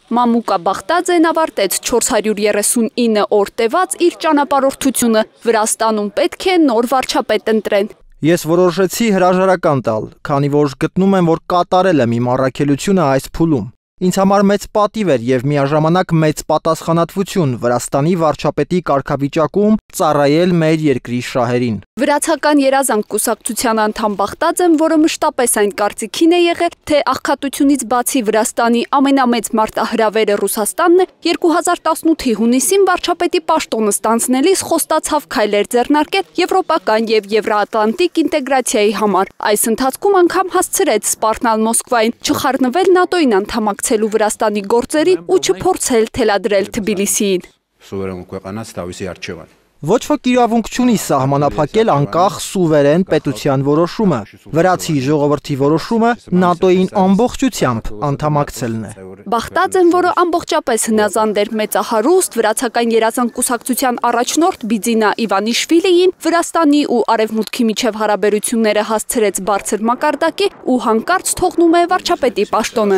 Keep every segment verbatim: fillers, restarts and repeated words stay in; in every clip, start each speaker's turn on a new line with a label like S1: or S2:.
S1: Մամուկա Բախտաձեն ավարտեց չորս հարյուր երեսունինը օր տևած իր ճանապարհորդությունը, Վրաստանում պետք է նոր վարչապետ ընտրեն։
S2: Ես որոշեցի հրաժարական տալ, քանի որ գտնում եմ, որ կատարել եմ իմ առաքելությունը այս փուլում։ Ինձ համար մեծ պատիվ էր եւ միաժամանակ մեծ պատասխանատվություն Վրաստանի վարչապետի կարգավիճակում ծառայել մեր երկրի շահերին։
S1: Վրացական երազանք կուսակցության անդամ Բախտաձեն, որը մշտապես այն կարծիքին է եղել, թե աղքատությունից բացի Վրաստանի ամենամեծ մարտահրավերը Ռուսաստանն է, երկու հազար տասնութի հունիսին վարչապետի պաշտոնը ստանձնելիս խոստացավ քայլեր ձեռնարկել եվրոպական եւ եվրոատլանտիկ ինտեգրացիայի համար։ Այս ընթացքում անգամ հասցրեց սպառնալ Մոսկվային, չխառնվել ՆԱՏՕ-ին անդամակցելու Վրաստանի գործերին ու չփորձել թելադրել Թբիլիսիին։
S2: Ոչ ոք իրավունք չունի սահմանափակել անկախ սուվերեն պետության որոշումը։ Վրացի ժողովրդի որոշումը ՆԱՏՕ-ին ամբողջությամբ անդամակցելն է։
S1: Բախտաձեն, որը ամբողջապես հնազանդ էր մեծահարուստ վրացական երազանք կուսակցության առաջնորդ Բիձինա Իվանիշվիլիին, Վրաստանի ու Արևմուտքի միջև հարաբերությունները հասցրեց բարձր մակարդակի ու հանկարծ թողնում է վարչապետի պաշտոնը։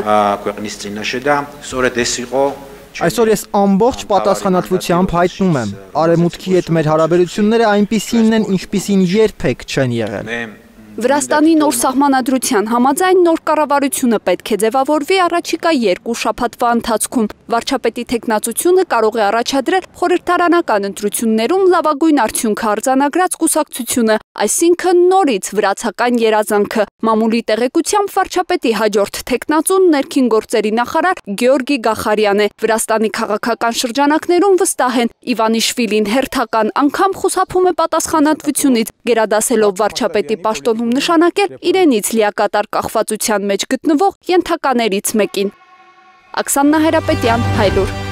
S2: Այսօր ես ամբողջ պատասխանատվությամբ հայտնում եմ, Արևմուտքի հետ մեր հարաբերությունները այնպիսինն են, ինչպիսին երբեք չեն եղել։
S1: Վրաստանի նոր սահմանադրության համաձայն նոր կառավարությունը պետք է ձևավորվի առաջիկա երկու շաբաթվա ընթացքում։ Վարչապետի թեկնածությունը կարող է առաջադրել խորհրդարանական ընտրություններում լավագույն արդյունքը արձանագրած կուսակցությունը, այսինքն նորից վրացական երազանքը։ Մամուլի տեղեկությամբ վարչապետի հաջորդ թեկնածուն ներքին գործերի նախարար Գեորգի Գախարյան է։ Վրաստանի քաղաքական շրջանակներում վստահ են, Իվանիշվիլին հերթական անգամ խուսափում է պատասխանատվությունից, գերադասելով վարչապետի պաշտոնում նշանակել իրենից լիակատար կախվածության մեջ գտնվող ենթականերից մեկին։ Աքսաննա Հայրապետյան, Հայլուր։